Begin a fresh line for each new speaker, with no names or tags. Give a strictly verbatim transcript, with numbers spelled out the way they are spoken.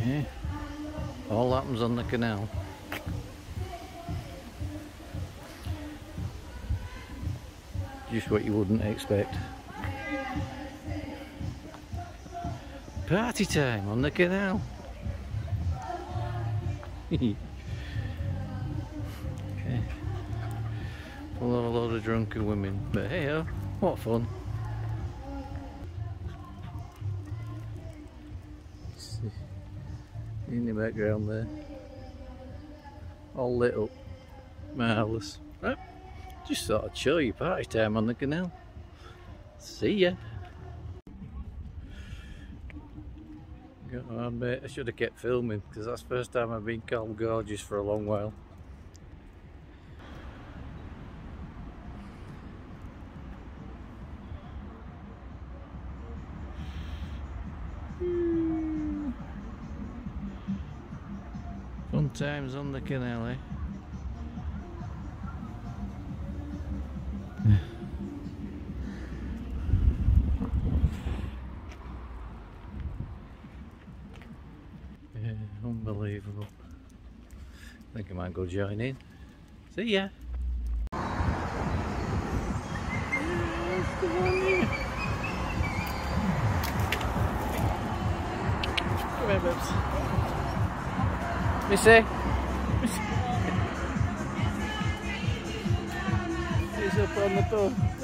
Yeah. All happens on the canal. Just what you wouldn't expect. Party time on the canal. Okay. Full of a load of drunken women, but hey ho, what fun. See, in the background there, all lit up, marvellous. Right. Just thought I'd show you party time on the canal. See ya. I admit I should have kept filming because that's the first time I've been called gorgeous for a long while. Fun times on the canal, eh? Yeah, unbelievable. I think I might go join in. See ya! That's the one here. Come here, babes. Missy! Missy! He's up on the door.